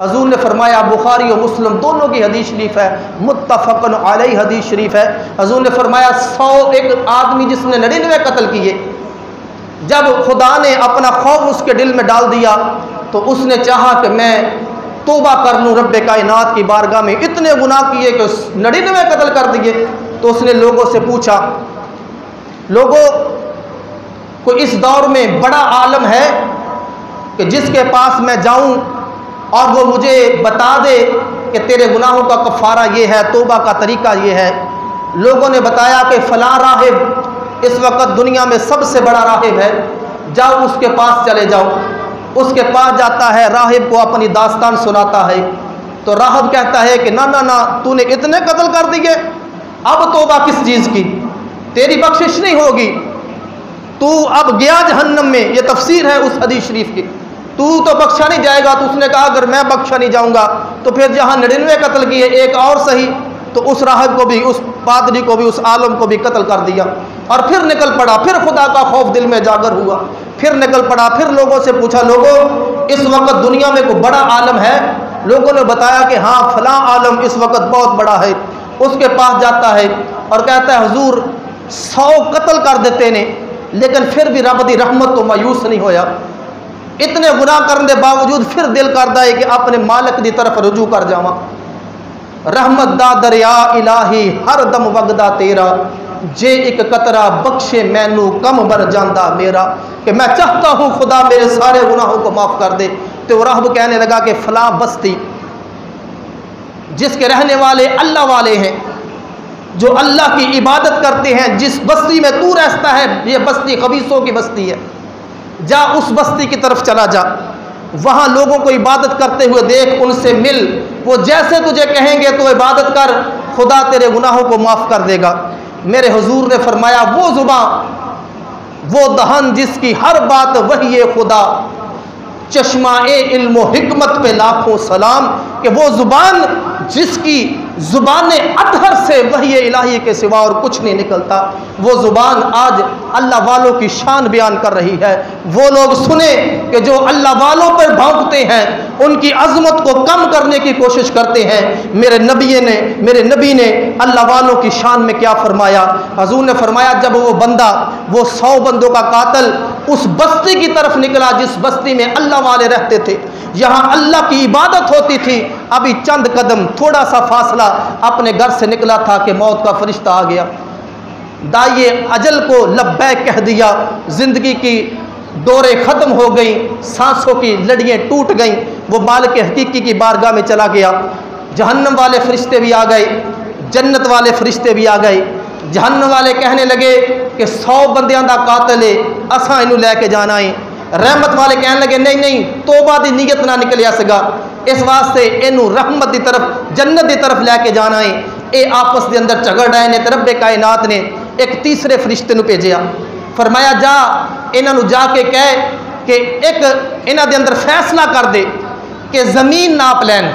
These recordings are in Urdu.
حضور نے فرمایا، بخاری و مسلم دونوں کی حدیث شریف ہے، متفقن علیہ حدیث شریف ہے، حضور نے فرمایا 101 آدمی جس نے 99 قتل کیے، جب خدا نے اپنا خوف اس کے دل میں ڈال دیا تو اس نے چاہا کہ میں توبہ کر لوں رب کائنات کی بارگاہ میں، اتنے گناہ کیے کہ 99 قتل کر دیے۔ تو اس نے لوگوں سے پوچھا، لوگوں کوئی اس دور میں بڑا عالم ہے کہ جس کے پاس میں جاؤں اور وہ مجھے بتا دے کہ تیرے گناہوں کا کفارہ یہ ہے، توبہ کا طریقہ یہ ہے؟ لوگوں نے بتایا کہ فلاں راہب اس وقت دنیا میں سب سے بڑا راہب ہے، جاؤ اس کے پاس چلے جاؤ۔ اس کے پاس جاتا ہے، راہب کو اپنی داستان سناتا ہے، تو راہب کہتا ہے کہ نہ تو نے اتنے قتل کر دیے، اب توبہ کس چیز کی، تیری بخشش نہیں ہوگی، تو اب گیا جہنم میں۔ یہ تفسیر ہے اس حدیث شریف کی، تو بخشا نہیں جائے گا۔ تو اس نے کہا اگر میں بخشا نہیں جاؤں گا تو پھر جہاں 99 قتل کیے ایک اور صحیح، تو اس راہب کو بھی، اس پادری کو بھی، اس عالم کو بھی قتل کر دیا، اور پھر نکل پڑا، پھر خدا کا خوف دل میں جاگر ہوا، پھر نکل پڑا، پھر لوگوں سے پوچھا، لوگوں اس وقت دنیا میں کوئی بڑا عالم ہے؟ لوگوں نے بتایا کہ ہاں فلاں عالم اس وقت بہت بڑا ہے۔ اس کے پاس جاتا ہے اور کہتا ہے حضور 100 قتل کر دیتے نے، لیکن پھر بھی رب دی رحمت تو مایوس نہیں ہویا، اتنے گناہ کرنے کے باوجود پھر دل کرتا ہے کہ اپنے مالک دی طرف رجوع کر جاواں۔ رحمت دا دریا الہی ہر دم وگدا تیرا، جے ایک قطرہ بخشے مینو کم بر جاندہ میرا، کہ میں چاہتا ہوں خدا میرے سارے گناہوں کو معاف کر دے۔ تو راہب کہنے لگا کہ فلاں بستی جس کے رہنے والے اللہ والے ہیں، جو اللہ کی عبادت کرتے ہیں، جس بستی میں تو رہتا ہے یہ بستی خبیثوں کی بستی ہے، جا اس بستی کی طرف چلا جا، وہاں لوگوں کو عبادت کرتے ہوئے دیکھ، ان سے مل، وہ جیسے تجھے کہیں گے تو عبادت کر، خدا تیرے گناہوں کو معاف کر دے گا۔ میرے حضور نے فرمایا وہ زبان، وہ دہن جس کی ہر بات وحی خدا، چشمہ علم و حکمت پہ لاکھوں سلام، کہ وہ زبان جس کی زبان اطہر سے وحی الہی کے سوا اور کچھ نہیں نکلتا، وہ زبان آج اللہ والوں کی شان بیان کر رہی ہے۔ وہ لوگ سنیں کہ جو اللہ والوں پر بھونکتے ہیں، ان کی عظمت کو کم کرنے کی کوشش کرتے ہیں۔ میرے نبی نے اللہ والوں کی شان میں کیا فرمایا؟ حضور نے فرمایا جب وہ بندہ، وہ 100 بندوں کا قاتل اس بستی کی طرف نکلا جس بستی میں اللہ والے رہتے تھے، یہاں اللہ کی عبادت ہوتی تھی، ابھی چند قدم تھوڑا سا فاصلہ اپنے گھر سے نکلا تھا کہ موت کا فرشتہ آ گیا، دائیں اجل کو لبیک کہہ دیا، زندگی کی دوریں ختم ہو گئیں، سانسوں کی لڑیاں ٹوٹ گئیں، وہ مالک حقیقی کی بارگاہ میں چلا گیا۔ جہنم والے فرشتے بھی آ گئے، جنت والے فرشتے بھی آ گئے۔ جہنم والے کہنے لگے کہ 100 بندیاں دا قاتل ہے، اساں اینو لے کے جانا ہے۔ رحمت والے کہنے لگے نہیں توبہ دی نیت نہ نکلیا سگا، اس واسطے اینو رحمت دی طرف، جنت دی طرف لے کے جانا ہے۔ اے آپس دے اندر جھگڑ رہے نے، رب کائنات نے ایک تیسرے فرشتے نو بھیجیا، فرمایا جا انہاں نو جا کے کہے کہ ایک انہاں دے اندر فیصلہ کر دے کہ زمین ناپ لین،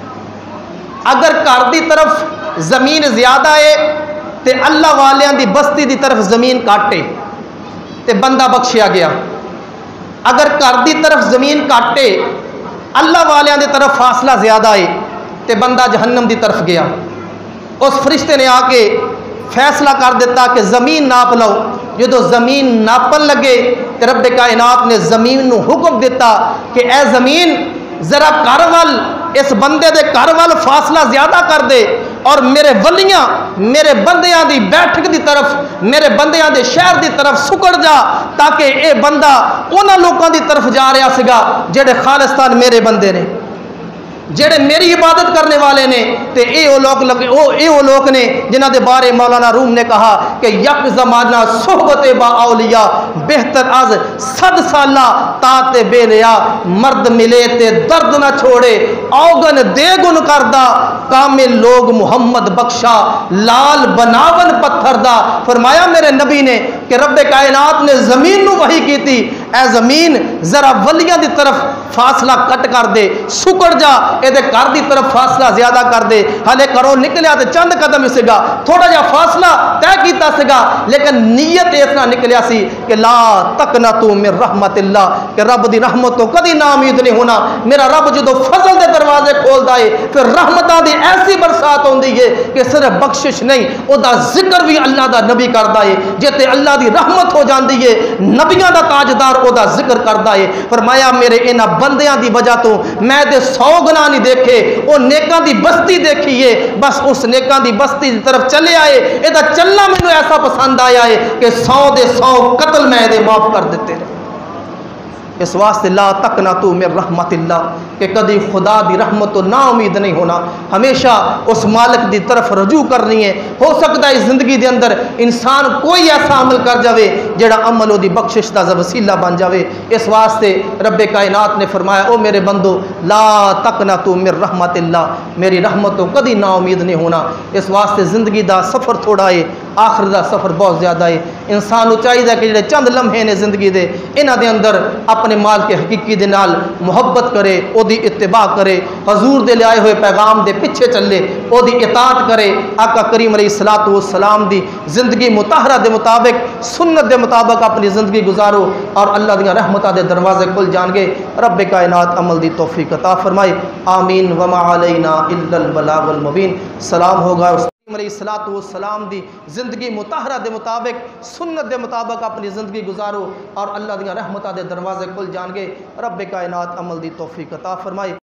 اگر گھر دی طرف زمین زیادہ ہے تے اللہ والیاں دی بستی دی طرف زمین کاٹے تے بندہ بخشیا گیا، اگر گھر دی طرف زمین کاٹے اللہ والیاں دی طرف فاصلہ زیادہ ہے تے بندہ جہنم دی طرف گیا۔ اس فرشتے نے آ کے فیصلہ کر دیتا کہ زمین ناپ لو۔ جدو زمین ناپن لگے تے رب کائنات نے زمین نو حکم دیتا کہ اے زمین ذرا کارول، اس بندے دے کارول فاصلہ زیادہ کر دے، اور میرے ولیاں، میرے بندیاں دی بیٹھک دی طرف، میرے بندیاں دے شہر دی طرف سکڑ جا، تاکہ اے بندہ انہاں لوکاں دی طرف جا رہا سگا جڑے خالصتان میرے بندے نے، جڑے میری عبادت کرنے والے نے، تے اے او لوگ نے جنہاں دے بارے مولانا روم نے کہا کہ یک زمانہ صحبت با اولیاء بہتر از 100 سالہ تات بے لیا، مرد ملے تے درد نہ چھوڑے اوگن دے گن کردہ، کامل لوگ محمد بخشا لال بناون پتھر دا۔ فرمایا میرے نبی نے کہ رب کائنات نے زمین نو وحی کی تھی اے زمین ذرا ولیاں دی طرف فاصلہ کٹ کر دے، سکڑ جا اے دے گھر دی طرف فاصلہ زیادہ کر دے، ہلے کرو نکلیا تے چند قدم سگا، تھوڑا جا فاصلہ طے کیتا سگا، لیکن نیت اس طرح نکلیا سی کہ لا تقنطوا من رحمت اللہ، کہ رب دی رحمت تو کدی نا امید نہیں ہونا۔ میرا رب جدو فضل دے دروازے کھولدا ہے پھر رحمتاں دی ایسی برسات ہوندی ہے کہ صرف بخشش نہیں، او دا ذکر بھی اللہ دا نبی کردا ہے، جے تے اللہ دی رحمت ہو جاندی ہے نبیاں دا تاجدار او دا ذکر کردا ہے۔ فرمایا میرے انہاں بندیاں دی وجہ تو میں دے 100 گناہ نہیں دیکھے، او نیکاں دی بستی دیکھی ہے، بس اس نیکاں دی بستی دی طرف چلے آئے، اے دا چلنا مینوں ایسا پسند آیا ہے کہ 100 دے 100 قتل میں دے معاف کر دیتے ہیں۔ اس واسطے لا تقنطوا من رحمت اللہ، کہ کدی خدا دی رحمت تو نا امید نہیں ہونا، ہمیشہ اس مالک دی طرف رجوع کرنی ہے۔ ہو سکتا ہے زندگی دے اندر انسان کوئی ایسا عمل کر جاوے جڑا عمل او دی بخشش دا وسیلہ بن جاوے۔ اس واسطے رب کائنات نے فرمایا او میرے بندو لا تقنطوا من رحمت اللہ، میری رحمت تو کدی نا امید نہیں ہونا۔ اس واسطے زندگی دا سفر تھوڑا ہے، آخر دا سفر بہت زیادہ ہے۔ انسان نو چاہیے کہ جڑے چند لمحے نے زندگی دے انہاں دے اندر اپنے مال کے حقیقی دے نال محبت کرے، او دی اتباع کرے، حضور دے لے آئے ہوئے پیغام دے پیچھے چلے، او دی اطاعت کرے، آقا کریم علیہ السلام دی زندگی مطہرہ دے مطابق سنت دے مطابق اپنی زندگی گزارو، اور اللہ دیاں رحمتاں دے دروازے کھل جان گے۔ رب کائنات عمل دی توفیق عطا فرمائے، آمین۔ وما علینا الا البلاغ المبین۔ سلام ہوگا علیہ السلام دی زندگی مطہرہ دے مطابق سنت دے مطابق اپنی زندگی گزارو، اور اللہ دیاں رحمتاں دے دروازے کھل جان گے۔ رب کائنات عمل دی توفیق عطا فرمائے۔